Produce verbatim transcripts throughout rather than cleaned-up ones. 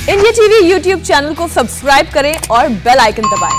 India TV YouTube channel को subscribe करें और बेल आइकन दबाएं।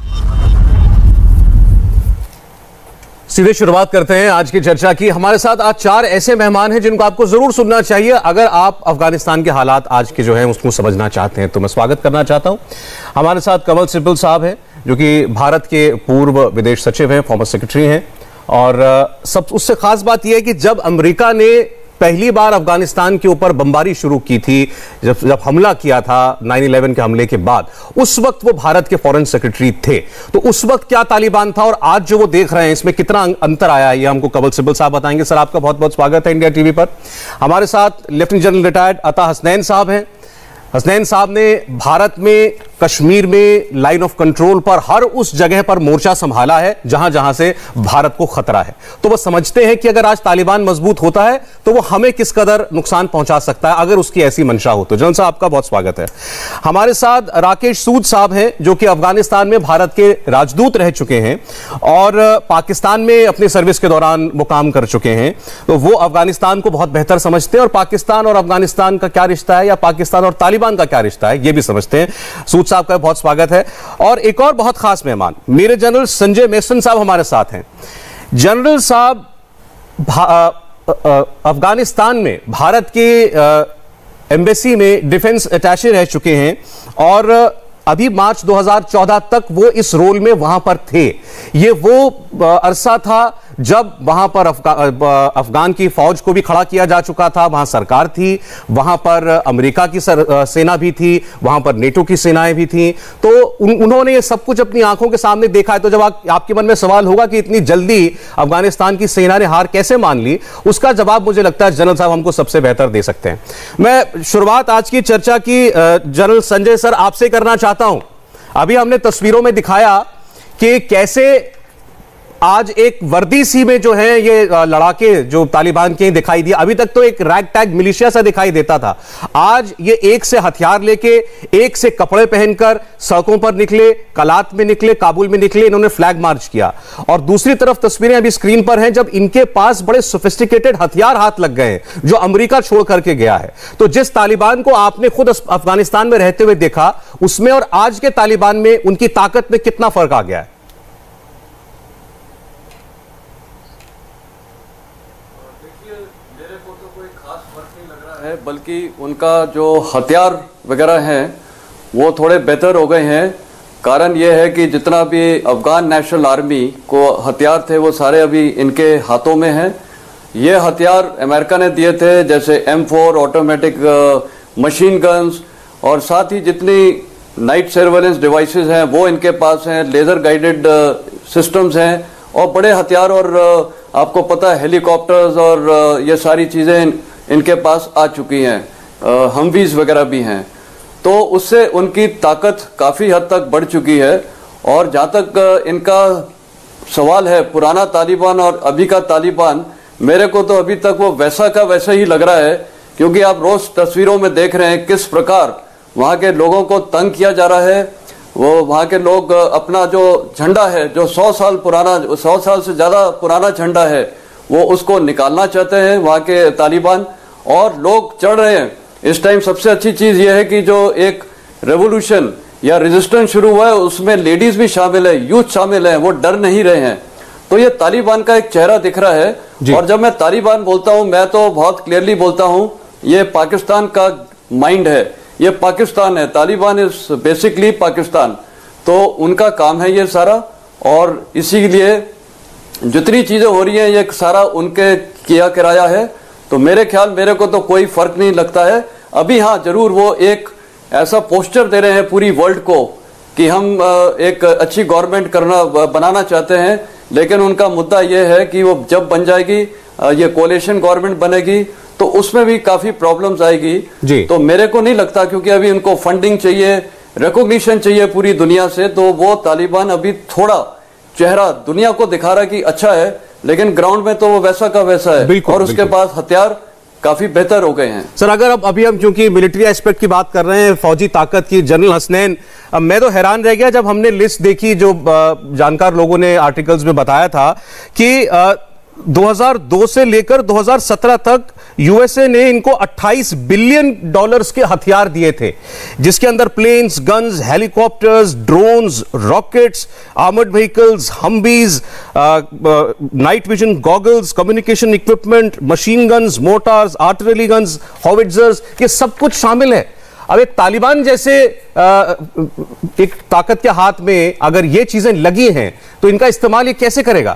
सीधे शुरुआत करते हैं आज की चर्चा की। हमारे साथ आज चार ऐसे मेहमान हैं जिनको आपको जरूर सुनना चाहिए अगर आप अफगानिस्तान के हालात आज के जो हैं उसको समझना चाहते हैं। तो मैं स्वागत करना चाहता हूं। हमारे साथ कमल सिब्बल साहब हैं जो कि भारत के पूर्व विदेश सचिव हैं, फॉर्मर सेक्रेटरी हैं। और सब उससे खास बात यह है कि जब अमेरिका ने पहली बार अफगानिस्तान के ऊपर बमबारी शुरू की थी, जब जब हमला किया था नाइन इलेवन के हमले के बाद, उस वक्त वो भारत के फॉरेन सेक्रेटरी थे। तो उस वक्त क्या तालिबान था और आज जो वो देख रहे हैं इसमें कितना अंतर आया है, ये हमको कमल सिब्बल साहब बताएंगे। सर, आपका बहुत बहुत स्वागत है इंडिया टीवी पर। हमारे साथ लेफ्टिनेंट जनरल रिटायर्ड अता हसनैन साहब हैं। हसनैन साहब ने भारत में कश्मीर में लाइन ऑफ कंट्रोल पर हर उस जगह पर मोर्चा संभाला है जहां जहां से भारत को खतरा है। तो वो समझते हैं कि अगर आज तालिबान मजबूत होता है तो वो हमें किस कदर नुकसान पहुंचा सकता है अगर उसकी ऐसी मंशा हो तो। जनरल साहब, आपका बहुत स्वागत है। हमारे साथ राकेश सूद साहब हैं जो कि अफगानिस्तान में भारत के राजदूत रह चुके हैं और पाकिस्तान में अपनी सर्विस के दौरान मुकाम कर चुके हैं। तो वो अफगानिस्तान को बहुत बेहतर समझते हैं और पाकिस्तान और अफगानिस्तान का क्या रिश्ता है या पाकिस्तान और तालिबान का क्या रिश्ता है ये भी समझते हैं। सूद साहब का बहुत स्वागत है। और एक और बहुत खास मेहमान मेरे जनरल संजय मेसन साहब हमारे साथ हैं। जनरल साहब अफगानिस्तान में भारत के एम्बेसी में डिफेंस अटैचे रह चुके हैं और अभी मार्च दो हज़ार चौदह तक वो इस रोल में वहां पर थे। ये वो अरसा था जब वहां पर अफगा, अफगान की फौज को भी खड़ा किया जा चुका था, वहां सरकार थी, वहां पर अमेरिका की सर, सेना भी थी, वहां पर नेटो की सेनाएं भी थी। तो उन, उन्होंने ये सब कुछ अपनी आंखों के सामने देखा है। तो जब आप, आपके मन में सवाल होगा कि इतनी जल्दी अफगानिस्तान की सेना ने हार कैसे मान ली, उसका जवाब मुझे लगता है जनरल साहब हमको सबसे बेहतर दे सकते हैं। मैं शुरुआत आज की चर्चा की जनरल संजय सर आपसे करना चाहता हूं। अभी हमने तस्वीरों में दिखाया कि कैसे आज एक वर्दी सी में जो है ये लड़ाके जो तालिबान के दिखाई दिए। अभी तक तो एक रैग टैग मिलिशिया सा दिखाई देता था, आज ये एक से हथियार लेके, एक से कपड़े पहनकर सड़कों पर निकले, कलात में निकले, काबुल में निकले, इन्होंने फ्लैग मार्च किया। और दूसरी तरफ तस्वीरें अभी स्क्रीन पर हैं जब इनके पास बड़े सोफिस्टिकेटेड हथियार हाथ लग गए हैं जो अमेरिका छोड़ करके गया है। तो जिस तालिबान को आपने खुद अफगानिस्तान में रहते हुए देखा, उसमें और आज के तालिबान में उनकी ताकत में कितना फर्क आ गया है? है बल्कि उनका जो हथियार वगैरह हैं वो थोड़े बेहतर हो गए हैं। कारण ये है कि जितना भी अफगान नेशनल आर्मी को हथियार थे वो सारे अभी इनके हाथों में हैं। ये हथियार अमेरिका ने दिए थे, जैसे M four automatic machine guns, और साथ ही जितनी नाइट सर्वेलेंस डिवाइसेस हैं वो इनके पास हैं, लेज़र गाइडेड सिस्टम्स हैं और बड़े हथियार, और uh, आपको पता है हेलीकॉप्टर्स और uh, ये सारी चीज़ें इनके पास आ चुकी हैं, हमवीज वगैरह भी हैं। तो उससे उनकी ताकत काफ़ी हद तक बढ़ चुकी है। और जहाँ तक इनका सवाल है पुराना तालिबान और अभी का तालिबान, मेरे को तो अभी तक वो वैसा का वैसा ही लग रहा है, क्योंकि आप रोज़ तस्वीरों में देख रहे हैं किस प्रकार वहाँ के लोगों को तंग किया जा रहा है। वो वहाँ के लोग अपना जो झंडा है, जो सौ साल पुराना सौ साल से ज़्यादा पुराना झंडा है, वो उसको निकालना चाहते हैं वहाँ के तालिबान, और लोग चढ़ रहे हैं। इस टाइम सबसे अच्छी चीज़ ये है कि जो एक रेवोल्यूशन या रेजिस्टेंस शुरू हुआ है उसमें लेडीज भी शामिल है, यूथ शामिल है, वो डर नहीं रहे हैं। तो ये तालिबान का एक चेहरा दिख रहा है। और जब मैं तालिबान बोलता हूँ, मैं तो बहुत क्लियरली बोलता हूँ, ये पाकिस्तान का माइंड है, ये पाकिस्तान है। Taliban is basically Pakistan. तो उनका काम है ये सारा, और इसीलिए जितनी चीजें हो रही हैं ये सारा उनके किया कराया है। तो मेरे ख्याल मेरे को तो कोई फर्क नहीं लगता है अभी। हाँ, जरूर वो एक ऐसा पोस्टर दे रहे हैं पूरी वर्ल्ड को कि हम एक अच्छी गवर्नमेंट करना बनाना चाहते हैं, लेकिन उनका मुद्दा ये है कि वो जब बन जाएगी, ये कोalition गवर्नमेंट बनेगी, तो उसमें भी काफी प्रॉब्लम्स आएगी जी। तो मेरे को नहीं लगता, क्योंकि अभी उनको फंडिंग चाहिए, रिकॉग्निशन चाहिए पूरी दुनिया से। तो वो तालिबान अभी थोड़ा चेहरा दुनिया को दिखा रहा है कि अच्छा है, लेकिन ग्राउंड में तो वो वैसा का वैसा है, और उसके पास हथियार काफी बेहतर हो गए हैं। सर, अगर अब अभी हम क्योंकि मिलिट्री एस्पेक्ट की बात कर रहे हैं, फौजी ताकत की, जनरल हसनैन, अब मैं तो हैरान रह गया जब हमने लिस्ट देखी जो जानकार लोगों ने आर्टिकल्स में बताया था कि दो हज़ार दो से लेकर दो हज़ार सत्रह तक यूएसए ने इनको अट्ठाईस बिलियन डॉलर्स के हथियार दिए थे, जिसके अंदर planes, guns, helicopters, drones, rockets, armoured vehicles, Humvees, night vision goggles, communication equipment, machine guns, mortars, artillery guns, howitzers, ये सब कुछ शामिल है। अब एक तालिबान जैसे आ, एक ताकत के हाथ में अगर ये चीजें लगी हैं तो इनका इस्तेमाल ये कैसे करेगा?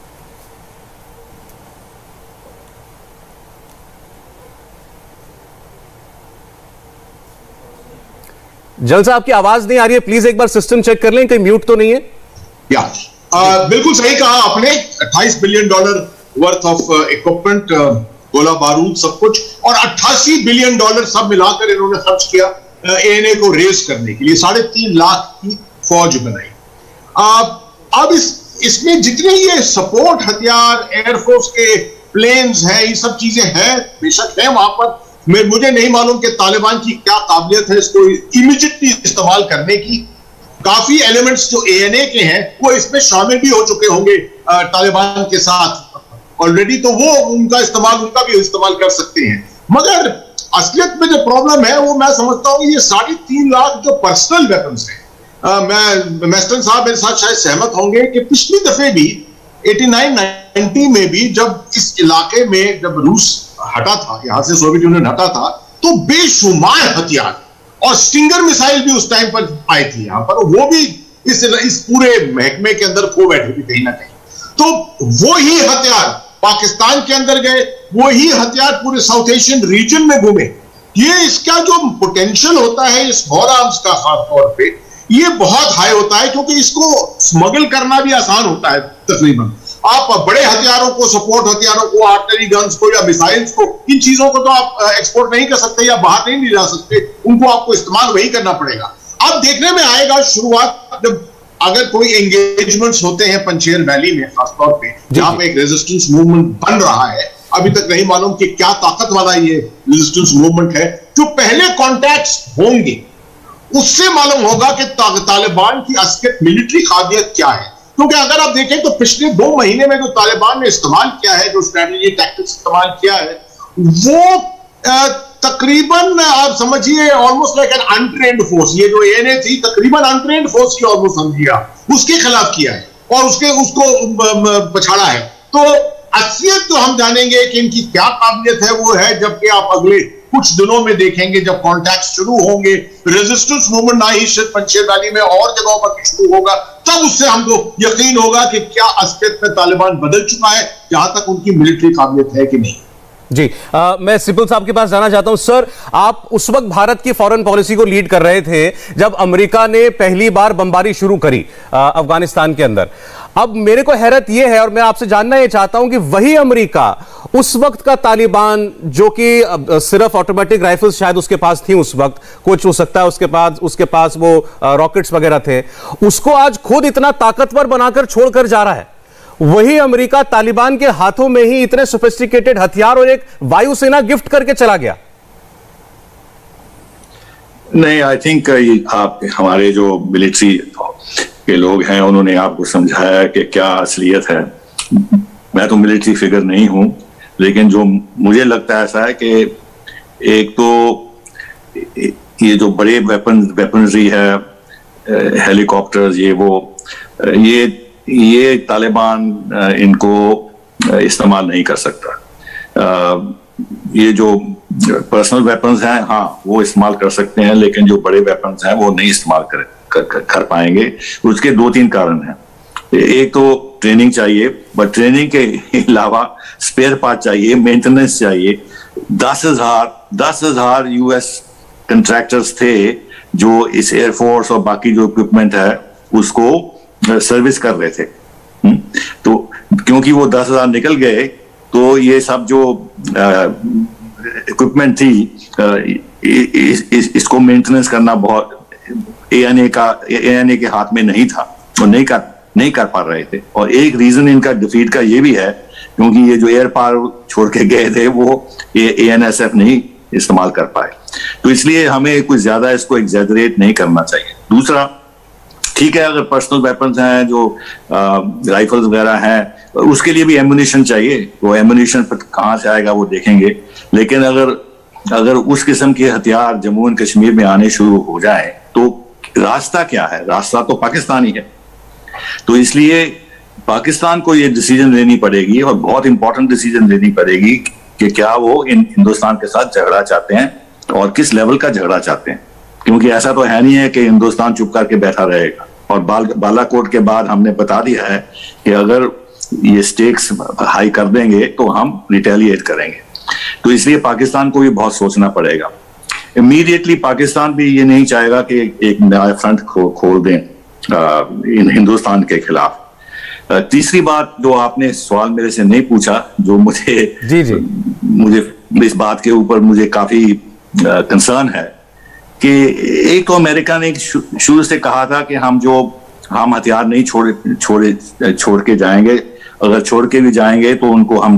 जलसा, आपकी आवाज नहीं आ रही है, प्लीज एक बार सिस्टम चेक कर लें, कहीं म्यूट तो नहीं है। या आ, बिल्कुल सही कहा आपने, अट्ठाईस billion dollar worth of equipment, गोला बारूद, सब कुछ, और अट्ठासी बिलियन डॉलर सब मिलाकर इन्होंने खर्च किया एएनए को रेस करने के लिए। साढ़े तीन लाख की फौज बनाई। अब इस इसमें जितने ये सपोर्ट हथियार, एयरफोर्स के प्लेन्स हैं, ये सब चीजें हैं, बेशक है वहां पर। मैं मुझे नहीं मालूम कि तालिबान की क्या काबिलियत है इसको इमीडिएटली इस्तेमाल करने की। काफी एलिमेंट्स जो एएनए के हैं वो इसमें शामिल भी हो चुके होंगे तालिबान के साथ ऑलरेडी, तो वो उनका इस्तेमाल उनका भी इस्तेमाल कर सकते हैं। मगर असलियत में जो प्रॉब्लम है वो मैं समझता हूं ये साढ़े तीन लाख जो पर्सनल वेपन्स हैं। आ, मैं मेस्टन साहब मेरे साथ शायद सहमत होंगे कि पिछली दफे भी नवासी नब्बे में भी जब इस इलाके में जब रूस हटा था, यहां से सोवियत यूनियन हटा था, तो बेशुमार हथियार और स्टिंगर मिसाइल भी उस टाइम पर आई थी यहां पर, वो भी इस इस पूरे महकमे के अंदर खो बैठे थे कहीं ना कहीं। तो वो ही हथियार पाकिस्तान के अंदर गए, वो ही हथियार पूरे साउथ एशियन रीजन में घूमे। ये इसका जो पोटेंशियल होता है इस वॉर आर्म्स का खास तौर पे, ये बहुत हाई होता है, क्योंकि इसको स्मगल करना भी आसान होता है तकरीबन। आप बड़े हथियारों को, सपोर्ट हथियारों को, आर्टिलरी गन्स को या मिसाइल्स को, इन चीजों को तो आप एक्सपोर्ट नहीं कर सकते या बाहर नहीं ले जा सकते, उनको आपको इस्तेमाल वही करना पड़ेगा। अब देखने में आएगा शुरुआत जब अगर कोई एंगेजमेंट्स होते हैं पंचेर वैली में खासतौर पे, जहां पे एक रेजिस्टेंस मूवमेंट बन रहा है, अभी तक नहीं मालूम कि क्या ताकत वाला ये रेजिस्टेंस मूवमेंट है। जो पहले कॉन्टैक्ट्स होंगे उससे मालूम होगा कि तालिबान की असलियत मिलिट्री काबिलियत क्या है। क्योंकि अगर आप देखें तो पिछले दो महीने में जो तालिबान ने इस्तेमाल किया है, जो स्ट्रैटेजी टैक्टिक्स इस्तेमाल किया है, वो तकरीबन आप समझिए almost like an untrained force, ये जो एएनए थी तकरीबन अनट्रेन्ड फोर्स की ऑलमोस्ट समझिए, उसके खिलाफ किया है और उसके उसको पछाड़ा है। तो असलियत तो हम जानेंगे कि इनकी क्या काबिलियत है, वो है जबकि आप अगले कुछ दिनों में देखेंगे, जब कॉन्टैक्ट शुरू होंगे, रेजिस्टेंस मूवमेंट ना ही सिर्फ पंचेर वैली में और जगहों पर भी शुरू होगा, तब उससे हमको यकीन होगा कि क्या असलियत में तालिबान बदल चुका है, जहां तक उनकी मिलिट्री काबिलियत है कि नहीं। जी आ, मैं सिब्बल साहब के पास जाना चाहता हूं। सर, आप उस वक्त भारत की फॉरेन पॉलिसी को लीड कर रहे थे जब अमेरिका ने पहली बार बमबारी शुरू करी अफगानिस्तान के अंदर। अब मेरे को हैरत यह है और मैं आपसे जानना यह चाहता हूं कि वही अमेरिका उस वक्त का तालिबान, जो कि सिर्फ ऑटोमेटिक राइफल्स शायद उसके पास थी उस वक्त, कुछ हो सकता है उसके पास उसके पास वो रॉकेट्स वगैरह थे, उसको आज खुद इतना ताकतवर बनाकर छोड़कर जा रहा है। वही अमेरिका तालिबान के हाथों में ही इतने सोफिस्टिकेटेड हथियार और एक वायुसेना गिफ्ट करके चला गया। नहीं, आई थिंक आप हमारे जो मिलिट्री के लोग हैं उन्होंने आपको समझाया कि क्या असलियत है। मैं तो मिलिट्री फिगर नहीं हूं, लेकिन जो मुझे लगता है ऐसा है कि एक तो ये जो बड़े वेपन वेपनरी है, हेलीकॉप्टर्स, ये वो ये ये तालिबान इनको इस्तेमाल नहीं कर सकता। ये जो पर्सनल वेपन्स हैं, हाँ वो इस्तेमाल कर सकते हैं, लेकिन जो बड़े वेपन्स हैं वो नहीं इस्तेमाल कर, कर, कर पाएंगे। उसके दो तीन कारण हैं। एक तो ट्रेनिंग चाहिए, बट ट्रेनिंग के अलावा स्पेयर पार्ट चाहिए, मेंटेनेंस चाहिए। दस हजार दस हजार यूएस कंट्रैक्टर्स थे जो इस एयरफोर्स और बाकी जो इक्विपमेंट है उसको सर्विस कर रहे थे। तो क्योंकि वो दस हजार निकल गए, तो ये सब जो इक्विपमेंट थी आ, इस, इस, इसको मेंटेनेंस करना बहुत एएनए का एएनए के हाथ में नहीं था, और नहीं कर नहीं कर पा रहे थे। और एक रीजन इनका डिफीट का ये भी है, क्योंकि ये जो एयर पावर छोड़ के गए थे वो एएनएसएफ नहीं इस्तेमाल कर पाए। तो इसलिए हमें कुछ ज्यादा इसको एग्जैजरेट नहीं करना चाहिए। दूसरा, ठीक है, अगर पर्सनल वेपन्स हैं, जो राइफल्स वगैरह हैं, उसके लिए भी एम्युनिशन चाहिए, वो एम्युनिशन पर कहाँ से आएगा वो देखेंगे। लेकिन अगर अगर उस किस्म के हथियार जम्मू एंड कश्मीर में आने शुरू हो जाए तो रास्ता क्या है? रास्ता तो पाकिस्तान ही है। तो इसलिए पाकिस्तान को ये डिसीजन लेनी पड़ेगी और बहुत इंपॉर्टेंट डिसीजन लेनी पड़ेगी कि क्या वो इन हिंदुस्तान के साथ झगड़ा चाहते हैं और किस लेवल का झगड़ा चाहते हैं। क्योंकि ऐसा तो है नहीं है कि हिंदुस्तान चुप करके बैठा रहेगा। और बाल, बालाकोट के बाद हमने बता दिया है कि अगर ये स्टेक्स हाई कर देंगे तो हम रिटेलिएट करेंगे। तो इसलिए पाकिस्तान को भी बहुत सोचना पड़ेगा। इमीडिएटली पाकिस्तान भी ये नहीं चाहेगा कि एक नया फ्रंट खो, खोल दें आ, इन हिंदुस्तान के खिलाफ। आ, तीसरी बात जो आपने सवाल मेरे से नहीं पूछा, जो मुझे जी जी मुझे इस बात के ऊपर मुझे काफी कंसर्न है कि एक तो अमेरिका ने शुरू से कहा था कि हम जो हम हथियार नहीं छोड़ छोड़े छोड़ के जाएंगे, अगर छोड़ के भी जाएंगे तो उनको हम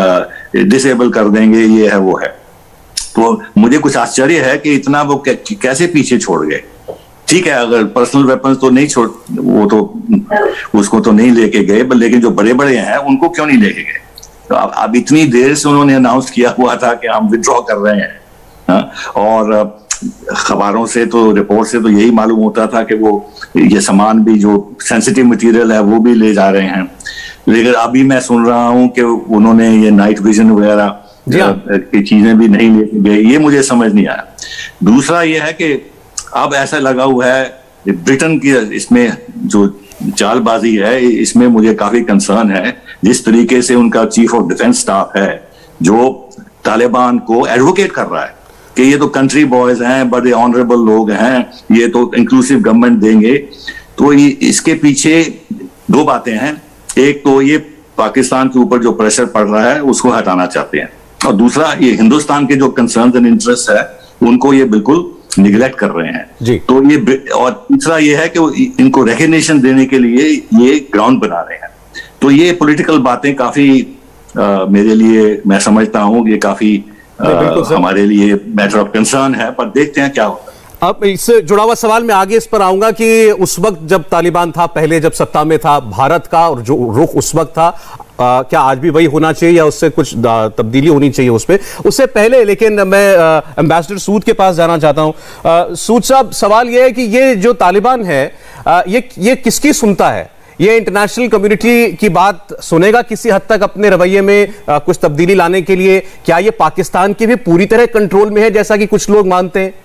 डिसेबल कर देंगे, ये है वो है। तो मुझे कुछ आश्चर्य है कि इतना वो कैसे पीछे छोड़ गए। ठीक है, अगर पर्सनल वेपन्स तो नहीं छोड़, वो तो उसको तो नहीं लेके गए, लेकिन जो बड़े बड़े हैं उनको क्यों नहीं लेके गए? तो अब अब इतनी देर से उन्होंने अनाउंस किया हुआ था कि हम विड्रॉ कर रहे हैं, हा? और खबरों से तो रिपोर्ट से तो यही मालूम होता था कि वो ये सामान भी जो सेंसिटिव मटेरियल है वो भी ले जा रहे हैं। लेकिन अभी मैं सुन रहा हूं कि उन्होंने ये नाइट विजन वगैरह की चीजें भी नहीं लेके गए। ये मुझे समझ नहीं आया। दूसरा ये है कि अब ऐसा लगा हुआ है ब्रिटेन की इसमें जो चालबाजी है, इसमें मुझे काफी कंसर्न है। जिस तरीके से उनका चीफ ऑफ डिफेंस स्टाफ है जो तालिबान को एडवोकेट कर रहा है कि ये तो कंट्री बॉयज हैं, बड़े ऑनरेबल लोग हैं, ये तो इंक्लूसिव गवर्नमेंट देंगे। तो ये इसके पीछे दो बातें हैं। एक तो ये पाकिस्तान के ऊपर जो प्रेशर पड़ रहा है उसको हटाना चाहते हैं, और दूसरा ये हिंदुस्तान के जो कंसर्न्स एंड इंटरेस्ट है उनको ये बिल्कुल निगलेक्ट कर रहे हैं जी। तो ये, और तीसरा ये है कि इनको रिकग्निशन देने के लिए ये ग्राउंड बना रहे हैं। तो ये पॉलिटिकल बातें काफी आ, मेरे लिए, मैं समझता हूँ ये काफी आ, हमारे लिए मैटर ऑफ कंसर्न है, पर देखते हैं क्या होता है। अब इससे जुड़ा हुआ सवाल मैं आगे इस पर आऊंगा कि उस वक्त जब तालिबान था, पहले जब सत्ता में था, भारत का और जो रुख उस वक्त था, आ, क्या आज भी वही होना चाहिए या उससे कुछ तब्दीली होनी चाहिए उस पर? उससे पहले लेकिन मैं एम्बेसडर सूद के पास जाना चाहता हूं। सूद साहब, सवाल यह है कि ये जो तालिबान है आ, ये ये किसकी सुनता है? ये इंटरनेशनल कम्युनिटी की बात सुनेगा किसी हद तक अपने रवैये में आ, कुछ तब्दीली लाने के लिए? क्या ये पाकिस्तान के भी पूरी तरह कंट्रोल में है जैसा कि कुछ लोग मानते हैं?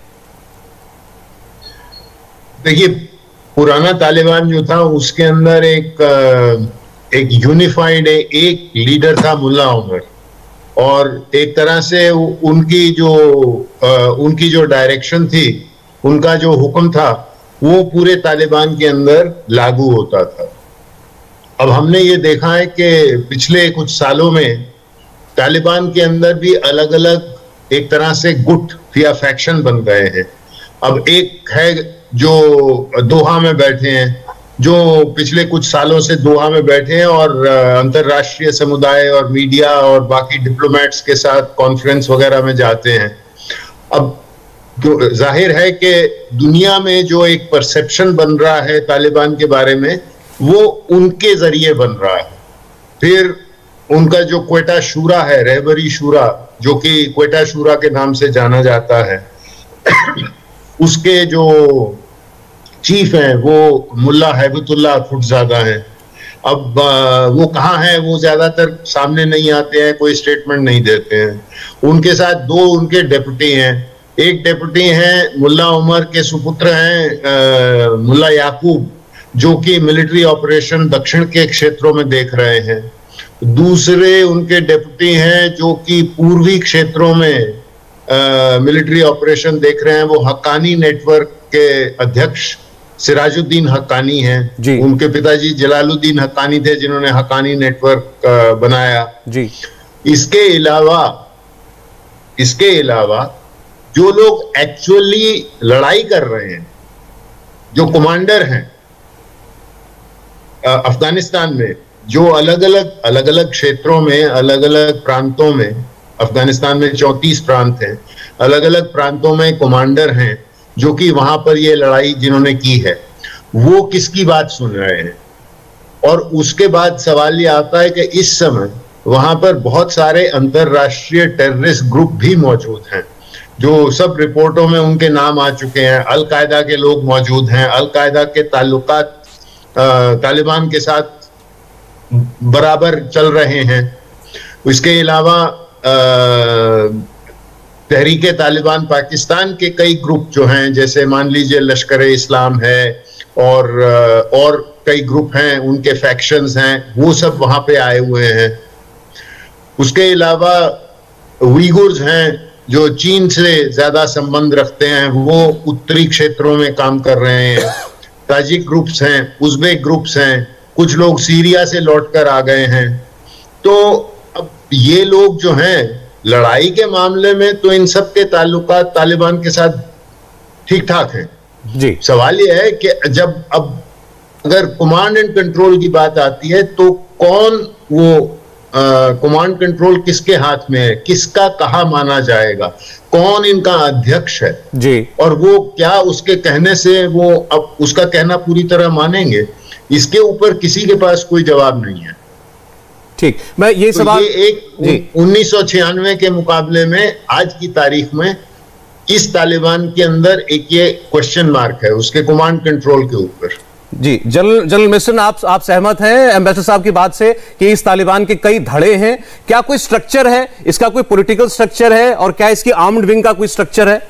देखिए, पुराना तालिबान जो था उसके अंदर एक एक यूनिफाइड एक लीडर था, मुल्ला उमर, और एक तरह से उनकी जो उनकी जो डायरेक्शन थी, उनका जो हुक्म था वो पूरे तालिबान के अंदर लागू होता था। अब हमने ये देखा है कि पिछले कुछ सालों में तालिबान के अंदर भी अलग अलग एक तरह से गुट या फैक्शन बन गए हैं। अब एक है जो दोहा में बैठे हैं, जो पिछले कुछ सालों से दोहा में बैठे हैं और अंतर्राष्ट्रीय समुदाय और मीडिया और बाकी डिप्लोमेट्स के साथ कॉन्फ्रेंस वगैरह में जाते हैं। अब जाहिर है कि दुनिया में जो एक परसेप्शन बन रहा है तालिबान के बारे में, वो उनके जरिए बन रहा है। फिर उनका जो क्वेटा शूरा है, रहबरी शूरा, जो कि क्वेटा शूरा के नाम से जाना जाता है, उसके जो चीफ हैं वो मुल्ला हैबतुल्लाह खुटजादा हैं। अब वो कहाँ हैं वो ज्यादातर सामने नहीं आते हैं, कोई स्टेटमेंट नहीं देते हैं। उनके साथ दो उनके डेप्यूटी हैं। एक डेप्यूटी हैं मुल्ला उमर के सुपुत्र हैं मुल्ला याकूब, जो कि मिलिट्री ऑपरेशन दक्षिण के क्षेत्रों में देख रहे हैं। दूसरे उनके डेप्यूटी हैं जो कि पूर्वी क्षेत्रों में मिलिट्री ऑपरेशन देख रहे हैं। वो हक्कानी नेटवर्क के अध्यक्ष सिराजुद्दीन हक्कानी हैं। उनके पिताजी जलालुद्दीन हक्कानी थे जिन्होंने हक्कानी नेटवर्क बनाया जी। इसके अलावा इसके अलावा जो लोग एक्चुअली लड़ाई कर रहे हैं, जो कमांडर हैं अफगानिस्तान में, जो अलग अलग अलग अलग क्षेत्रों में, अलग अलग प्रांतों में, अफगानिस्तान में चौंतीस प्रांत हैं, अलग अलग प्रांतों में कमांडर हैं जो कि वहां पर ये लड़ाई जिन्होंने की है, वो किसकी बात सुन रहे हैं? और उसके बाद सवाल ये आता है कि इस समय वहां पर बहुत सारे अंतरराष्ट्रीय टेररिस्ट ग्रुप भी मौजूद हैं, जो सब रिपोर्टों में उनके नाम आ चुके हैं। अल कायदा के लोग मौजूद हैं, अल कायदा के ताल्लुकात तालिबान के साथ बराबर चल रहे हैं। इसके अलावा तहरीके तालिबान पाकिस्तान के कई ग्रुप जो हैं, जैसे मान लीजिए लश्कर इस्लाम है और और कई ग्रुप हैं, उनके फैक्शंस हैं, वो सब वहां पे आए हुए हैं। उसके अलावा उइगुर्स हैं जो चीन से ज्यादा संबंध रखते हैं, वो उत्तरी क्षेत्रों में काम कर रहे हैं। ताजिक ग्रुप्स हैं, उज़्बेक ग्रुप्स हैं, कुछ लोग सीरिया से लौटकर आ गए हैं। तो अब ये लोग जो हैं लड़ाई के मामले में तो इन सब के ताल्लुकात तालिबान के साथ ठीक ठाक हैं जी। सवाल ये है कि जब अब अगर कमांड एंड कंट्रोल की बात आती है तो कौन वो कमांड कंट्रोल किसके हाथ में है, किसका कहा माना जाएगा, कौन इनका अध्यक्ष है जी, और वो क्या उसके कहने से वो अब उसका कहना पूरी तरह मानेंगे, इसके ऊपर किसी के पास कोई जवाब नहीं है। ठीक, मैं ये तो सवाल ये एक उन्नीस सौ छियानवे के मुकाबले में आज की तारीख में इस तालिबान के अंदर एक ये क्वेश्चन मार्क है उसके कमांड कंट्रोल के ऊपर। जी जनरल जनरल मिशन, आप आप सहमत हैं एम्बेसडर साहब की बात से कि इस तालिबान के कई धड़े हैं? क्या कोई स्ट्रक्चर है, इसका कोई पॉलिटिकल स्ट्रक्चर है, और क्या इसकी आर्म्ड विंग का कोई स्ट्रक्चर है?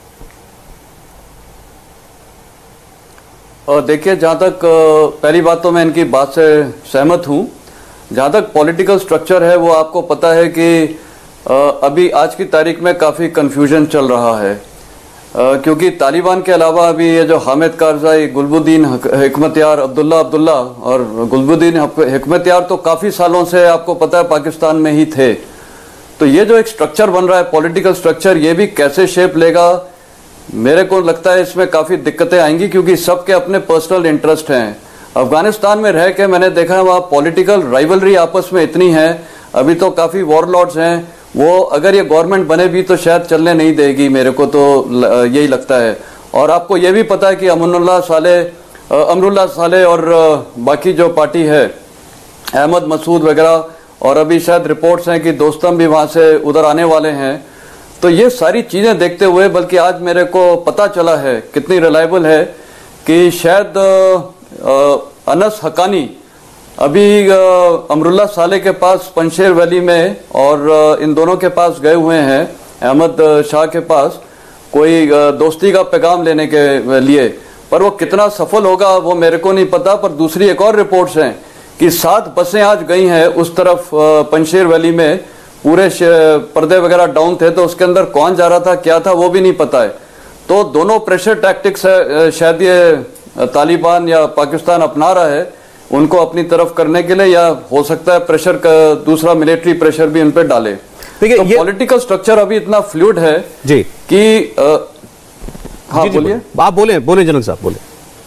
और देखिए, जहां तक पहली बात तो मैं इनकी बात से सहमत हूं। जहां तक पॉलिटिकल स्ट्रक्चर है वो आपको पता है कि अभी आज की तारीख में काफ़ी कन्फ्यूजन चल रहा है, क्योंकि तालिबान के अलावा अभी ये जो हामिद कारजाई, गुलबुद्दीन हिकमतयार, अब्दुल्ला अब्दुल्ला और गुलबुद्दीन हिकमतयार तो काफ़ी सालों से आपको पता है पाकिस्तान में ही थे। तो ये जो एक स्ट्रक्चर बन रहा है पॉलिटिकल स्ट्रक्चर, ये भी कैसे शेप लेगा, मेरे को लगता है इसमें काफ़ी दिक्कतें आएंगी, क्योंकि सबके अपने पर्सनल इंटरेस्ट हैं। अफगानिस्तान में रह के मैंने देखा है वहाँ पॉलिटिकल राइवलरी आपस में इतनी है, अभी तो काफ़ी वॉरलॉर्ड्स हैं, वो अगर ये गवर्नमेंट बने भी तो शायद चलने नहीं देगी, मेरे को तो यही लगता है। और आपको ये भी पता है कि अमरुल्लाह सालेह अमरुल्लाह सालेह और बाकी जो पार्टी है, अहमद मसूद वगैरह, और अभी शायद रिपोर्ट्स हैं कि दोस्तम भी वहाँ से उधर आने वाले हैं। तो ये सारी चीज़ें देखते हुए, बल्कि आज मेरे को पता चला है, कितनी रिलायबल है, कि शायद अनस हकानी अभी अमरुल्लाह सालेह के पास पंशेर वैली में और इन दोनों के पास गए हुए हैं, अहमद शाह के पास, कोई दोस्ती का पैगाम लेने के लिए। पर वो कितना सफल होगा वो मेरे को नहीं पता। पर दूसरी एक और रिपोर्ट्स हैं कि सात बसें आज गई हैं उस तरफ पंशेर वैली में, पूरे पर्दे वगैरह डाउन थे, तो उसके अंदर कौन जा रहा था, क्या था, वो भी नहीं पता है। तो दोनों प्रेशर टैक्टिक्स है, शायद ये तालिबान या पाकिस्तान अपना रहा है उनको अपनी तरफ करने के लिए, या हो सकता है प्रेशर का दूसरा मिलिट्री प्रेशर भी उन पर डाले। देखिए, तो पॉलिटिकल स्ट्रक्चर अभी इतना फ्लूइड है जी कि आ, हाँ बोलिए, आप बोले बोले जनरल साहब बोले।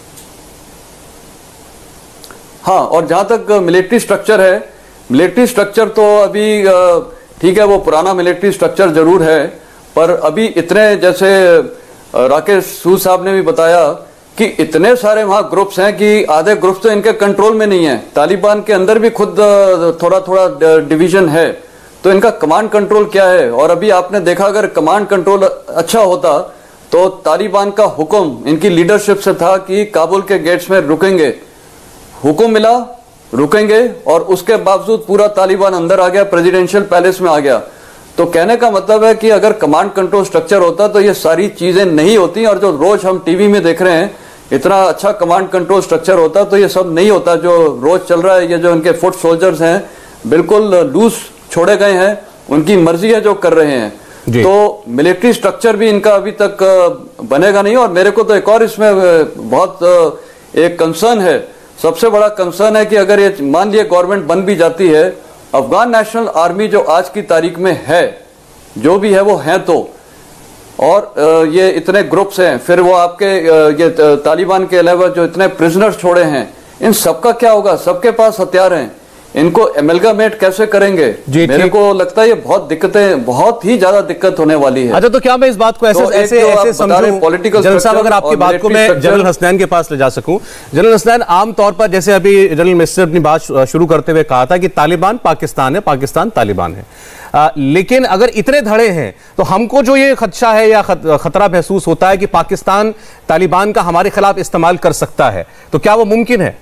हाँ, और जहां तक मिलिट्री स्ट्रक्चर है, मिलिट्री स्ट्रक्चर तो अभी ठीक है, वो पुराना मिलिट्री स्ट्रक्चर जरूर है, पर अभी इतने, जैसे राकेश सूद साहब ने भी बताया कि इतने सारे वहां ग्रुप्स हैं कि आधे ग्रुप्स तो इनके कंट्रोल में नहीं है। तालिबान के अंदर भी खुद थोड़ा थोड़ा डिवीजन है, तो इनका कमांड कंट्रोल क्या है? और अभी आपने देखा अगर कमांड कंट्रोल अच्छा होता तो तालिबान का हुक्म इनकी लीडरशिप से था कि काबुल के गेट्स में रुकेंगे, हुक्म मिला रुकेंगे, और उसके बावजूद पूरा तालिबान अंदर आ गया, प्रेसिडेंशियल पैलेस में आ गया। तो कहने का मतलब है कि अगर कमांड कंट्रोल स्ट्रक्चर होता तो ये सारी चीजें नहीं होती, और जो रोज हम टीवी में देख रहे हैं इतना अच्छा कमांड कंट्रोल स्ट्रक्चर होता तो ये सब नहीं होता जो रोज चल रहा है। ये जो इनके फुट सोल्जर्स हैं बिल्कुल लूज छोड़े गए हैं, उनकी मर्जी है जो कर रहे हैं। तो मिलिट्री स्ट्रक्चर भी इनका अभी तक बनेगा नहीं। और मेरे को तो एक और इसमें बहुत एक कंसर्न है, सबसे बड़ा कंसर्न है कि अगर ये मान लिया गवर्नमेंट बन भी जाती है, अफगान नेशनल आर्मी जो आज की तारीख में है, जो भी है वो है तो, और ये इतने ग्रुप्स हैं, फिर वो आपके ये तालिबान के अलावा जो इतने प्रिजनर्स छोड़े हैं, इन सबका क्या होगा? सबके पास हथियार हैं, इनको एमलगामेट कैसे करेंगे? मेरे को लगता है ये बहुत दिक्कतें, बहुत ही ज्यादा दिक्कत होने वाली है। अच्छा, तो क्या मैं इस बात को ऐसे तो ऐसे ऐसे समझूं पॉलिटिकल जनरल साहब, अगर आपकी बात को मैं जनरल हसनैन के पास ले जा सकूं। जनरल हसनैन, आमतौर पर जैसे अभी जनरल मिनिस्टर अपनी बात शुरू करते हुए कहा था कि तालिबान पाकिस्तान है, पाकिस्तान तालिबान है, आ, लेकिन अगर इतने धड़े हैं तो हमको जो ये खदशा है या खतरा महसूस होता है कि पाकिस्तान तालिबान का हमारे खिलाफ इस्तेमाल कर सकता है, तो क्या वो मुमकिन है?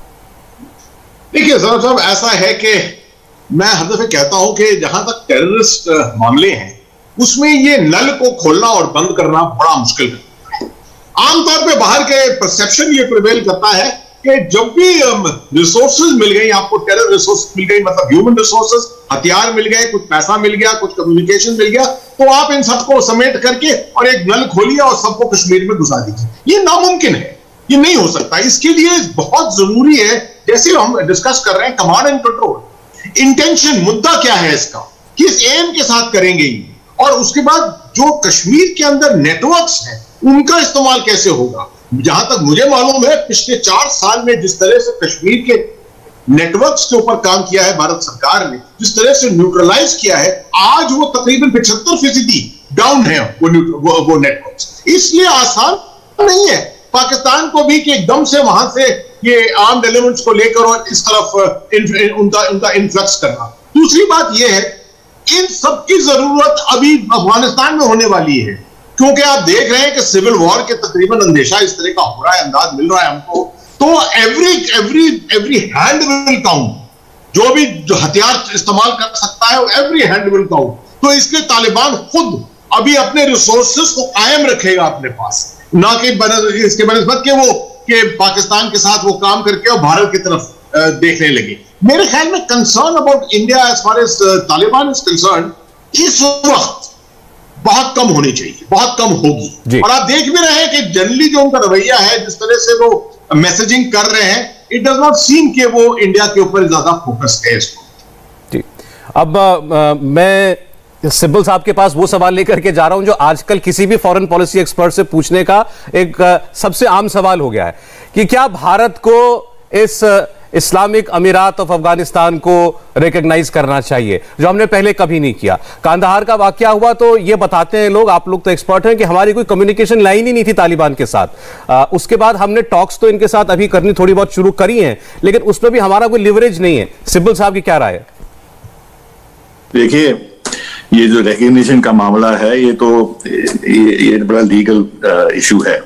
देखिए साहब साहब ऐसा है कि मैं हर दफे कहता हूं कि जहां तक टेररिस्ट मामले हैं उसमें ये नल को खोलना और बंद करना बड़ा मुश्किल है। आमतौर पे बाहर के परसेप्शन ये प्रिवेल करता है कि जब भी रिसोर्सेज मिल गई आपको, टेरर रिसोर्स मिल गई, मतलब ह्यूमन रिसोर्सेज, हथियार मिल गए, कुछ पैसा मिल गया, कुछ कम्युनिकेशन मिल गया, तो आप इन सबको समेट करके और एक नल खोलिए और सबको कश्मीर में घुसा दीजिए। ये नामुमकिन है, ये नहीं हो सकता। इसके लिए बहुत जरूरी है, जैसे हम डिस्कस कर रहे हैं, कमांड एंड कंट्रोल, इंटेंशन, मुद्दा क्या है इसका, किस एम के साथ करेंगे ये, और उसके बाद जो कश्मीर के अंदर नेटवर्क्स हैं उनका इस्तेमाल कैसे होगा। जहां तक मुझे मालूम है पिछले चार साल में जिस तरह से कश्मीर के नेटवर्क्स के ऊपर काम किया है भारत सरकार ने, जिस तरह से न्यूट्रलाइज किया है, आज वो तकरीबन पचहत्तर फीसदी डाउन है वो, वो, वो नेटवर्क्स। इसलिए आसान नहीं है पाकिस्तान को भी कि एकदम से वहां से ये आर्म्ड एलिमेंट्स को लेकर और इस तरफ इन, इन, उनका उनका इन्फ्लक्स करना। दूसरी बात यह है, इन सबकी जरूरत अभी अफगानिस्तान में होने वाली है, क्योंकि आप देख रहे हैं कि सिविल वॉर के तकरीबन अंदेशा इस तरह का हो रहा है, अंदाज मिल रहा है हमको। तो every every every hand will count, जो भी जो हथियार इस्तेमाल कर सकता है एवरी हैंड विल काउंट। तो इसलिए तालिबान खुद अभी अपने रिसोर्सेज को कायम रखेगा अपने पास, ना कि इसके बनस्बत के वो कि पाकिस्तान के साथ वो काम करके और भारत की तरफ देखने लगे। मेरे ख्याल में concern about India as far as Taliban is concern इस वक्त बहुत कम होनी चाहिए, बहुत कम होगी। और आप देख भी रहे हैं कि जनरली जो उनका रवैया है, जिस तरह से वो मैसेजिंग कर रहे हैं, इट डज नॉट सीम कि वो इंडिया के ऊपर ज्यादा फोकस है इसको। जी, अब आ, मैं सिब्बल साहब के पास वो सवाल लेकर के जा रहा हूं जो आजकल किसी भी फॉरेन पॉलिसी एक्सपर्ट से पूछने का एक आ, सबसे आम सवाल हो गया है कि क्या भारत को इस इस्लामिक अमीरात ऑफ अफगानिस्तान को रिकॉग्नाइज करना चाहिए, जो हमने पहले कभी नहीं किया। कांधार का वाकया हुआ तो ये बताते हैं लोग, आप लोग तो एक्सपर्ट हैं, कि हमारी कोई कम्युनिकेशन लाइन ही नहीं थी तालिबान के साथ। आ, उसके बाद हमने टॉक्स तो इनके साथ अभी करनी थोड़ी बहुत शुरू करी हैं, लेकिन उसमें भी हमारा कोई लिवरेज नहीं है। सिब्बल साहब की क्या राय है? देखिए, ये जो रिकग्निशन का मामला है, ये तो ये, ये बड़ा लीगल इशू है।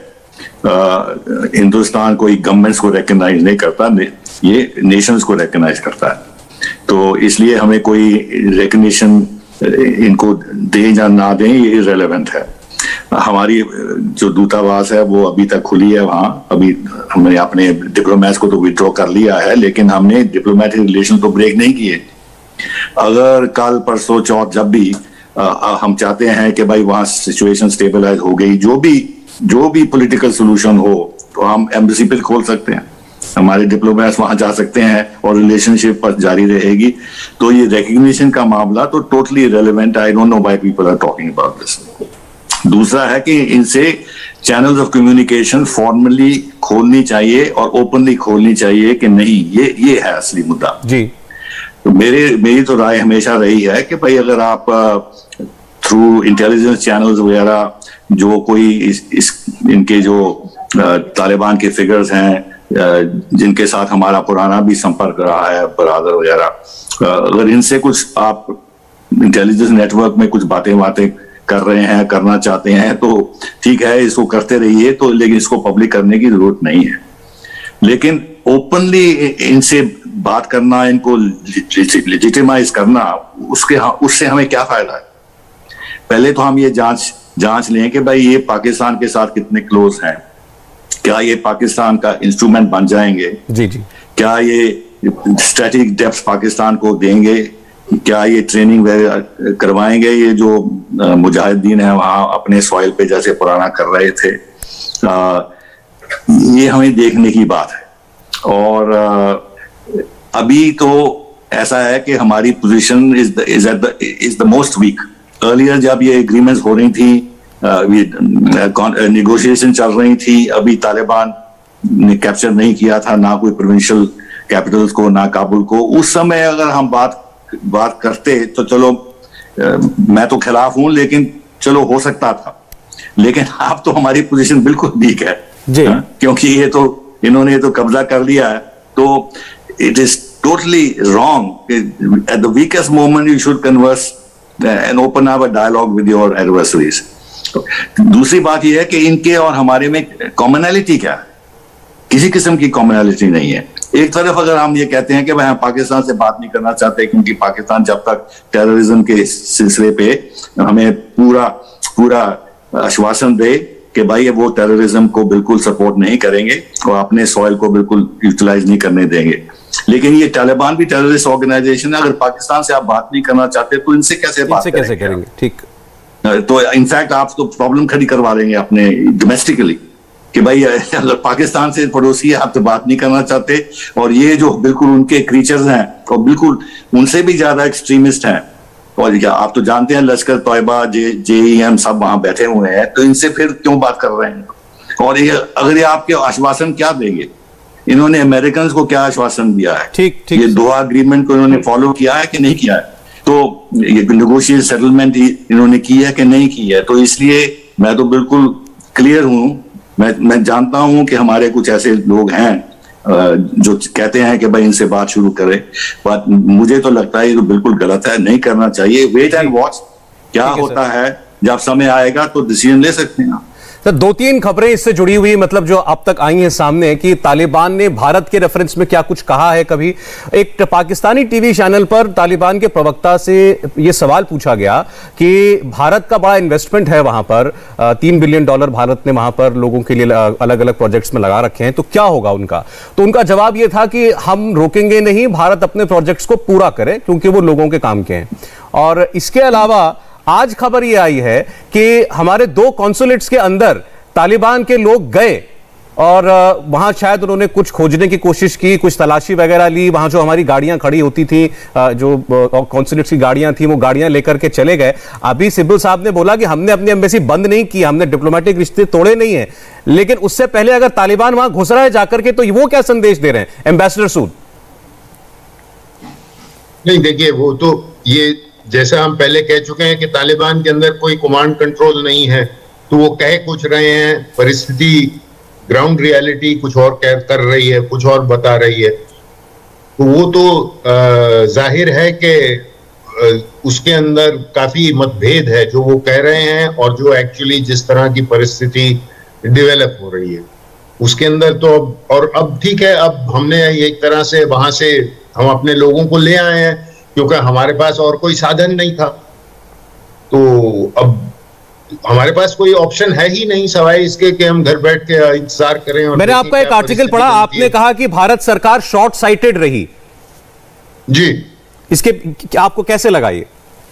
हिंदुस्तान कोई गवर्नमेंट्स को रिकग्नाइज नहीं करता, ये नेशंस को रिकग्नाइज करता है। तो इसलिए हमें कोई रिकग्निशन इनको दें या ना दें, ये इररिलेवेंट है। हमारी जो दूतावास है वो अभी तक खुली है वहां, अभी हमने अपने डिप्लोमेट्स को तो विड्रॉ कर लिया है, लेकिन हमने डिप्लोमेटिक रिलेशन तो ब्रेक नहीं किए। अगर कल परसों चौथ जब भी आ, हम चाहते हैं कि भाई वहां सिचुएशन स्टेबलाइज हो गई, जो भी जो भी पॉलिटिकल सोल्यूशन हो, तो हम एम्बेसी पे खोल सकते हैं, हमारे डिप्लोमेट्स वहां जा सकते हैं और रिलेशनशिप पर जारी रहेगी। तो ये रिकग्निशन का मामला तो totally relevant. I don't know why people are talking about this. दूसरा है कि इनसे चैनल्स ऑफ कम्युनिकेशन फॉर्मली खोलनी चाहिए और ओपनली खोलनी चाहिए कि नहीं, ये ये है असली मुद्दा जी। तो मेरे मेरी तो राय हमेशा रही है कि भाई अगर आप थ्रू इंटेलिजेंस चैनल्स वगैरह जो कोई इस, इस इनके जो तालिबान के फिगर्स हैं जिनके साथ हमारा पुराना भी संपर्क रहा है, बरादर वगैरह, अगर इनसे कुछ आप इंटेलिजेंस नेटवर्क में कुछ बातें बातें कर रहे हैं, करना चाहते हैं, तो ठीक है, इसको करते रहिए। तो लेकिन इसको पब्लिक करने की जरूरत नहीं है। लेकिन ओपनली इनसे बात करना, इनको लेजिटिमाइज करना, उसके उससे हमें क्या फायदा है? पहले तो हम ये जांच जांच लें कि भाई ये पाकिस्तान के साथ कितने क्लोज हैं, क्या ये पाकिस्तान का इंस्ट्रूमेंट बन जाएंगे जी जी क्या ये स्ट्रेटेजिक डेप्थ पाकिस्तान को देंगे, क्या ये ट्रेनिंग करवाएंगे, ये जो मुजाहिदीन है वहां अपने सॉइल पे जैसे पुराना कर रहे थे। आ, ये हमें देखने की बात है। और आ, अभी तो ऐसा है कि हमारी position is is at the is the most weak. Earlier जब ये एग्रीमेंट्स हो रही थी, नेगोशिएशन चल रही थी, अभी तालिबान ने कैप्चर नहीं किया था, ना कोई प्रोविंशियल कैपिटल्स को, ना काबुल को। उस समय अगर हम बात बात करते तो चलो, आ, मैं तो खिलाफ हूं, लेकिन चलो हो सकता था। लेकिन आप तो हमारी पोजीशन बिल्कुल वीक है जी, आ, क्योंकि ये तो इन्होंने तो कब्जा कर लिया है। तो it is totally wrong. At the weakest moment you should converse and open up a dialogue with your adversaries. दूसरी बात यह है कि इनके और हमारे में कॉमनैलिटी क्या है? किसी किस्म की कॉमनैलिटी नहीं है। एक तरफ अगर हम ये कहते हैं कि भाई हम पाकिस्तान से बात नहीं करना चाहते, क्योंकि पाकिस्तान जब तक टेररिज्म के सिलसिले पे हमें पूरा पूरा आश्वासन दे कि भाई वो टेररिज्म को बिल्कुल सपोर्ट नहीं करेंगे और अपने सॉइल को बिल्कुल यूटिलाइज नहीं करने देंगे। लेकिन ये तालिबान भी टेररिस्ट ऑर्गेनाइजेशन है। अगर पाकिस्तान से आप बात नहीं करना चाहते तो इनसे कैसे बात इनसे कैसे करेंगे? ठीक, तो इनफैक्ट आप तो प्रॉब्लम खड़ी करवा देंगे अपने डोमेस्टिकली कि भाई अगर पाकिस्तान से पड़ोसी है, आप तो बात नहीं करना चाहते। और ये जो बिल्कुल उनके क्रीचर्स हैं और बिल्कुल उनसे भी ज्यादा एक्सट्रीमिस्ट हैं। और क्या आप तो जानते हैं लश्कर तोयबा, जे जेईएम सब वहां बैठे हुए हैं, तो इनसे फिर क्यों बात कर रहे हैं? और ये अगर ये आपके आश्वासन क्या देंगे? इन्होंने अमेरिकन को क्या आश्वासन दिया है? ठीक ठीक ये दोहा एग्रीमेंट को इन्होंने फॉलो किया है कि नहीं किया है? तो ये नेगोशिएट सेटलमेंट इन्होंने की है कि नहीं की है? तो इसलिए मैं तो बिल्कुल क्लियर हूं। मैं मैं जानता हूं कि हमारे कुछ ऐसे लोग हैं जो कहते हैं कि भाई इनसे बात शुरू करें, बट मुझे तो लगता है ये तो बिल्कुल गलत है, नहीं करना चाहिए। वेट एंड वॉच क्या होता है, जब समय आएगा तो डिसीजन ले सकते हैं। तो दो तीन खबरें इससे जुड़ी हुई, मतलब जो अब तक आई हैं सामने, कि तालिबान ने भारत के रेफरेंस में क्या कुछ कहा है। कभी एक पाकिस्तानी टीवी चैनल पर तालिबान के प्रवक्ता से यह सवाल पूछा गया कि भारत का बड़ा इन्वेस्टमेंट है वहां पर, तीन बिलियन डॉलर भारत ने वहां पर लोगों के लिए अलग अलग प्रोजेक्ट्स में लगा रखे हैं, तो क्या होगा उनका? तो उनका जवाब यह था कि हम रोकेंगे नहीं, भारत अपने प्रोजेक्ट्स को पूरा करे क्योंकि वो लोगों के काम के हैं। और इसके अलावा आज खबर यह आई है कि हमारे दो कॉन्सुलेट्स के अंदर तालिबान के लोग गए और वहां शायद उन्होंने कुछ खोजने की कोशिश की, कुछ तलाशी वगैरह ली। वहां जो हमारी गाड़ियां खड़ी होती थी, जो कॉन्सुलेट्स की गाड़ियां थी, वो गाड़ियां लेकर के चले गए। अभी सिब्बल साहब ने बोला कि हमने अपनी एम्बेसी बंद नहीं की, हमने डिप्लोमेटिक रिश्ते तोड़े नहीं है। लेकिन उससे पहले अगर तालिबान वहां घुस रहा है जाकर के, तो वो क्या संदेश दे रहे हैं एम्बेसडर सूद? नहीं, देखिए, वो तो ये जैसा हम पहले कह चुके हैं कि तालिबान के अंदर कोई कमांड कंट्रोल नहीं है, तो वो कह कुछ रहे हैं, परिस्थिति ग्राउंड रियलिटी कुछ और कह कर रही है, कुछ और बता रही है। तो वो तो जाहिर है कि उसके अंदर काफी मतभेद है जो वो कह रहे हैं और जो एक्चुअली जिस तरह की परिस्थिति डेवलप हो रही है उसके अंदर। तो अब और अब ठीक है, अब हमने एक तरह से वहां से हम अपने लोगों को ले आए हैं क्योंकि हमारे पास और कोई साधन नहीं था। तो अब हमारे पास कोई ऑप्शन है ही नहीं सिवाय इसके कि हम घर बैठ के इंतजार करें। और मैंने आपका एक आर्टिकल पढ़ा, आपने कहा कि भारत सरकार शॉर्ट साइटेड रही। जी, इसके आपको कैसे लगा ये?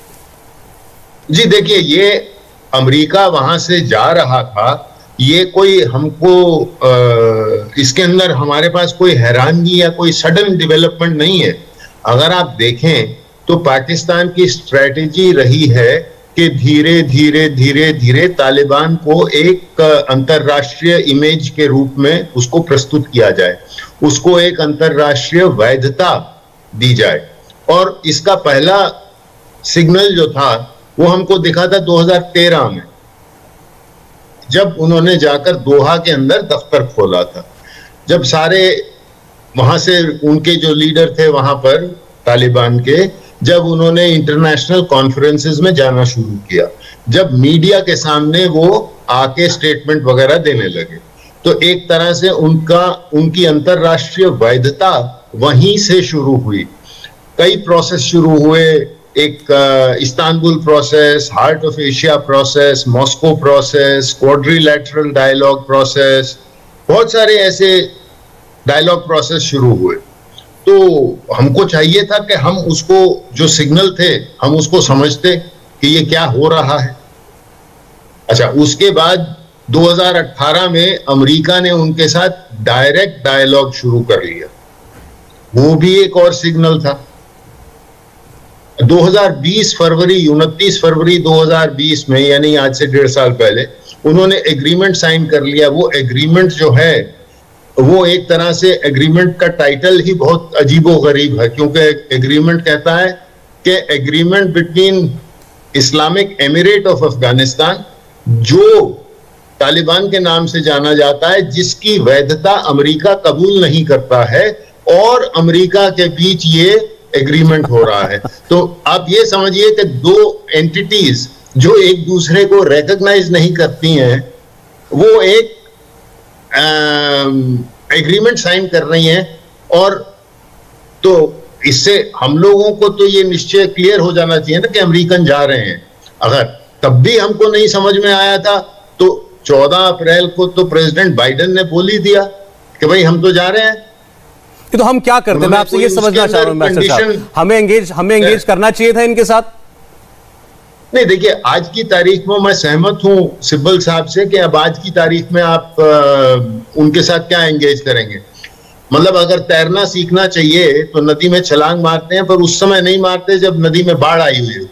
जी देखिए, ये अमेरिका वहां से जा रहा था, ये कोई हमको आ, इसके अंदर हमारे पास कोई हैरानगी या कोई सडन डेवलपमेंट नहीं है। अगर आप देखें तो पाकिस्तान की स्ट्रेटेजी रही है कि धीरे धीरे धीरे धीरे तालिबान को एक अंतर्राष्ट्रीय इमेज के रूप में उसको प्रस्तुत किया जाए, उसको एक अंतर्राष्ट्रीय वैधता दी जाए। और इसका पहला सिग्नल जो था वो हमको दिखा था दो हज़ार तेरह में, जब उन्होंने जाकर दोहा के अंदर दफ्तर खोला था। जब सारे वहां से उनके जो लीडर थे वहां पर तालिबान के, जब उन्होंने इंटरनेशनल कॉन्फ्रेंसेस में जाना शुरू किया, जब मीडिया के सामने वो आके स्टेटमेंट वगैरह देने लगे, तो एक तरह से उनका उनकी अंतर्राष्ट्रीय वैधता वहीं से शुरू हुई। कई प्रोसेस शुरू हुए, एक Istanbul process, heart of Asia process, Moscow process, quadrilateral dialogue process, बहुत सारे ऐसे डायलॉग प्रोसेस शुरू हुए। तो हमको चाहिए था कि हम उसको जो सिग्नल थे हम उसको समझते कि ये क्या हो रहा है। अच्छा, उसके बाद दो हज़ार अठारह में अमेरिका ने उनके साथ डायरेक्ट डायलॉग शुरू कर लिया, वो भी एक और सिग्नल था। दो हज़ार बीस फरवरी उनतीस फरवरी दो हज़ार बीस में, यानी आज से डेढ़ साल पहले, उन्होंने एग्रीमेंट साइन कर लिया। वो एग्रीमेंट जो है वो एक तरह से एग्रीमेंट का टाइटल ही बहुत अजीबोगरीब है, क्योंकि एग्रीमेंट कहता है कि agreement between Islamic Emirate of Afghanistan, जो तालिबान के नाम से जाना जाता है, जिसकी वैधता अमेरिका कबूल नहीं करता है, और अमेरिका के बीच ये एग्रीमेंट हो रहा है। तो आप ये समझिए कि दो एंटिटीज जो एक दूसरे को रिकॉग्नाइज नहीं करती हैं, वो एक एग्रीमेंट साइन कर रही हैं। और तो इससे हम लोगों को तो ये निश्चय क्लियर हो जाना चाहिए ना कि अमेरिकन जा रहे हैं। अगर तब भी हमको नहीं समझ में आया था तो चौदह अप्रैल को तो प्रेसिडेंट बाइडेन ने बोल ही दिया कि भाई हम तो जा रहे हैं। तो हम क्या करते हैं, मैं आपसे ये समझना चाह रहा हूं, हमें एंगेज हमें एंगेज करना चाहिए था इनके साथ? नहीं, देखिए आज की तारीख में मैं सहमत हूं सिब्बल साहब से कि अब आज की तारीख में आप आ, उनके साथ क्या एंगेज करेंगे। मतलब अगर तैरना सीखना चाहिए तो नदी में छलांग मारते हैं, पर उस समय नहीं मारते जब नदी में बाढ़ आई हुई हो।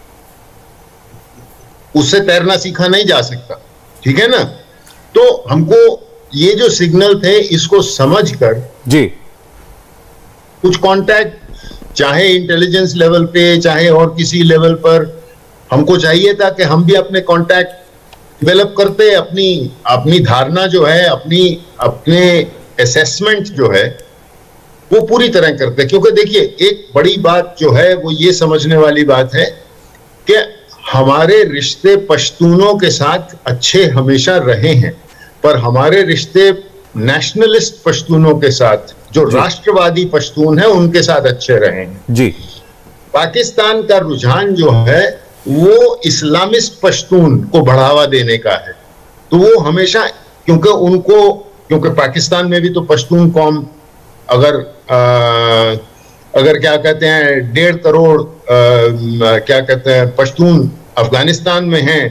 उससे तैरना सीखा नहीं जा सकता, ठीक है ना। तो हमको ये जो सिग्नल थे इसको समझकर जी कुछ कांटेक्ट, चाहे इंटेलिजेंस लेवल पे चाहे और किसी लेवल पर, हमको चाहिए था कि हम भी अपने कांटेक्ट डेवलप करते, अपनी अपनी धारणा जो है, अपनी अपने असेसमेंट जो है वो पूरी तरह करते। क्योंकि देखिए एक बड़ी बात जो है वो ये समझने वाली बात है कि हमारे रिश्ते पश्तूनों के साथ अच्छे हमेशा रहे हैं, पर हमारे रिश्ते नेशनलिस्ट पश्तूनों के साथ, जो राष्ट्रवादी पश्तून है, उनके साथ अच्छे रहे हैं जी। पाकिस्तान का रुझान जो है वो इस्लामिस्ट पश्तून को बढ़ावा देने का है। तो वो हमेशा, क्योंकि उनको, क्योंकि पाकिस्तान में भी तो पश्तून कौम अगर आ, अगर क्या कहते हैं डेढ़ करोड़ आ, क्या कहते हैं पश्तून अफगानिस्तान में हैं,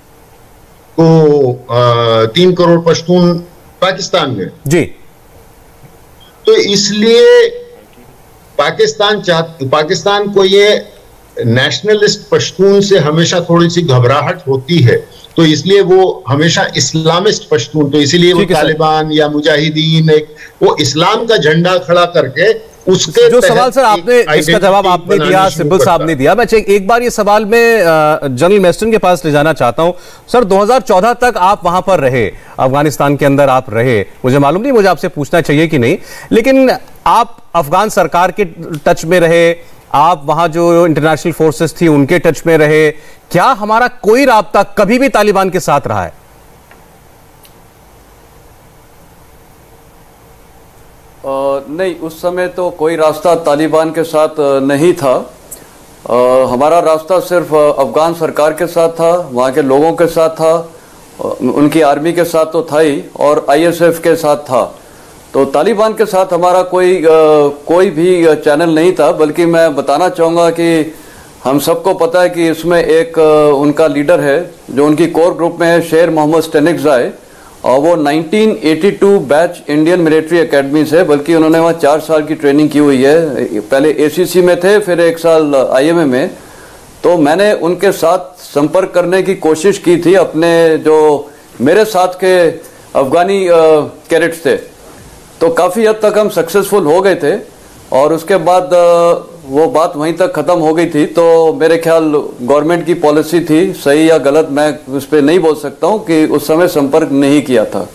तो आ, तीन करोड़ पश्तून पाकिस्तान में जी। तो इसलिए पाकिस्तान चाह पाकिस्तान को ये नेशनलिस्ट पश्तून से हमेशा थोड़ी सी घबराहट होती है, तो इसलिए वो हमेशा इस्लामिस्ट पश्तून, तो इसीलिए वो तालिबान या मुजाहिदीन एक वो इस्लाम का झंडा खड़ा करके उसके जो सवाल सर आपने इसका जवाब आपने दिया, सिब्बल साहब ने दिया। मैं एक बार ये सवाल में जनरल मेस्टन के पास ले जाना चाहता हूं। सर दो हज़ार चौदह तक आप वहां पर रहे, अफगानिस्तान के अंदर आप रहे, मुझे मालूम नहीं, मुझे आपसे पूछना चाहिए कि नहीं, लेकिन आप अफगान सरकार के टच में रहे, आप वहां जो इंटरनेशनल फोर्सेस थी उनके टच में रहे। क्या हमारा कोई राब्ता कभी भी तालिबान के साथ रहा है? आ, नहीं, उस समय तो कोई रास्ता तालिबान के साथ नहीं था। आ, हमारा रास्ता सिर्फ अफगान सरकार के साथ था, वहाँ के लोगों के साथ था, उनकी आर्मी के साथ तो था ही, और आईएसएफ के साथ था। तो तालिबान के साथ हमारा कोई आ, कोई भी चैनल नहीं था। बल्कि मैं बताना चाहूँगा कि हम सबको पता है कि इसमें एक आ, उनका लीडर है जो उनकी कोर ग्रुप में है, शेर मोहम्मद स्टेनिक्ज़ाई, और वो nineteen eighty two batch Indian Military Academy से, बल्कि उन्होंने वहाँ चार साल की ट्रेनिंग की हुई है। पहले एसीसी में थे, फिर एक साल आईएमए में। तो मैंने उनके साथ संपर्क करने की कोशिश की थी, अपने जो मेरे साथ के अफगानी कैडेट्स थे, तो काफ़ी हद तक हम सक्सेसफुल हो गए थे, और उसके बाद वो बात वहीं तक ख़त्म हो गई थी। तो मेरे ख्याल गवर्नमेंट की पॉलिसी थी, सही या गलत मैं उस पर नहीं बोल सकता हूं, कि उस समय संपर्क नहीं किया था।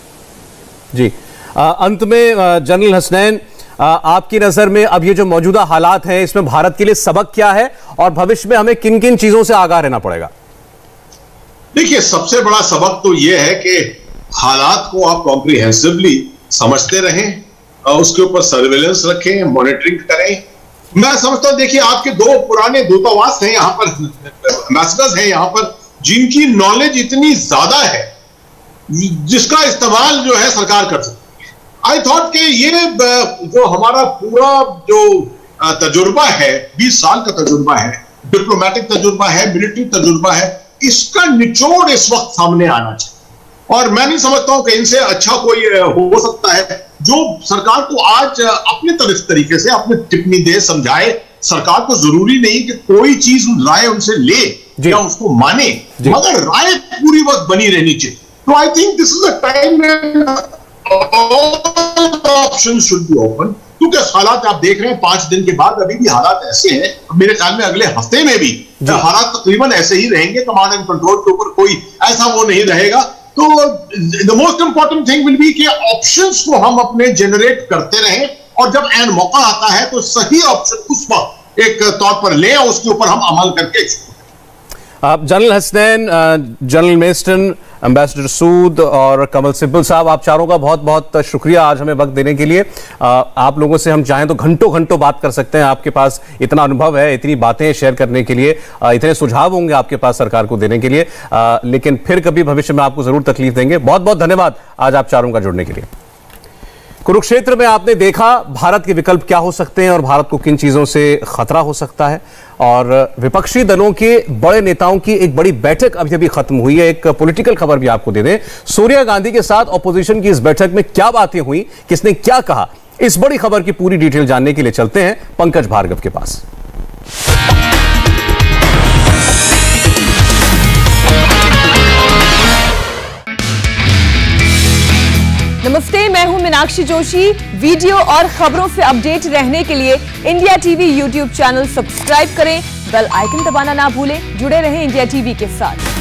जी आ, अंत में जनरल हसनैन, आपकी नज़र में अब ये जो मौजूदा हालात हैं, इसमें भारत के लिए सबक क्या है, और भविष्य में हमें किन किन चीज़ों से आगाह रहना पड़ेगा? देखिए, सबसे बड़ा सबक तो ये है कि हालात को आप कॉम्प्रिहेंसिवली समझते रहें, उसके ऊपर सर्वेलेंस रखें, मॉनिटरिंग करें। मैं समझता हूं, देखिए आपके दो पुराने दूतावास हैं यहाँ पर, एम्बेसडर्स हैं यहाँ पर, जिनकी नॉलेज इतनी ज्यादा है जिसका इस्तेमाल जो है सरकार कर सकती है। आई थॉट कि ये जो हमारा पूरा जो तजुर्बा है, बीस साल का तजुर्बा है, डिप्लोमेटिक तजुर्बा है, मिलिट्री तजुर्बा है, इसका निचोड़ इस वक्त सामने आना चाहिए। और मैं नहीं समझता हूं कि इनसे अच्छा कोई हो सकता है जो सरकार को आज अपने तरफ तरीके से अपने टिप्पणी दे, समझाए। सरकार को जरूरी नहीं कि कोई चीज राय उनसे ले या उसको माने, मगर राय पूरी वक्त बनी रहनी चाहिए। तो I think this is a time option should be open, क्योंकि हालात आप देख रहे हैं पांच दिन के बाद अभी भी हालात ऐसे हैं। मेरे ख्याल में अगले हफ्ते में भी हालात तकरीबन ऐसे ही रहेंगे। कमांड एंड कंट्रोल के ऊपर कोई ऐसा वो नहीं रहेगा। तो the most important thing will be कि ऑप्शंस को हम अपने जनरेट करते रहें, और जब एन मौका आता है तो सही ऑप्शन उस वक्त एक तौर पर लें और उसके ऊपर हम अमल करके। General Hasnain, General Meston, ambassador Sood और कमल सिब्बल साहब, आप चारों का बहुत बहुत शुक्रिया आज हमें वक्त देने के लिए। आप लोगों से हम चाहें तो घंटों घंटों बात कर सकते हैं। आपके पास इतना अनुभव है, इतनी बातें शेयर करने के लिए, इतने सुझाव होंगे आपके पास सरकार को देने के लिए, लेकिन फिर कभी भविष्य में आपको जरूर तकलीफ देंगे। बहुत बहुत धन्यवाद आज आप चारों का जुड़ने के लिए। कुरुक्षेत्र में आपने देखा भारत के विकल्प क्या हो सकते हैं और भारत को किन चीजों से खतरा हो सकता है, और विपक्षी दलों के बड़े नेताओं की एक बड़ी बैठक अभी अभी खत्म हुई है। एक पॉलिटिकल खबर भी आपको दे दें, सोनिया गांधी के साथ ऑपोजिशन की इस बैठक में क्या बातें हुई, किसने क्या कहा, इस बड़ी खबर की पूरी डिटेल जानने के लिए चलते हैं पंकज भार्गव के पास। नमस्ते, मैं हूं मीनाक्षी जोशी। वीडियो और खबरों से अपडेट रहने के लिए India TV YouTube channel subscribe करें, बेल आइकन दबाना ना भूलें। जुड़े रहें इंडिया टीवी के साथ।